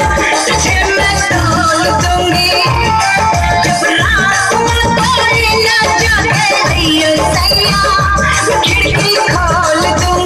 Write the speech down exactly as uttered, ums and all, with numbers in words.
तुझे मैं तोल दूंगी जब रात में कोई न जागे। सैया सैया खिड़की खोल दूंगी।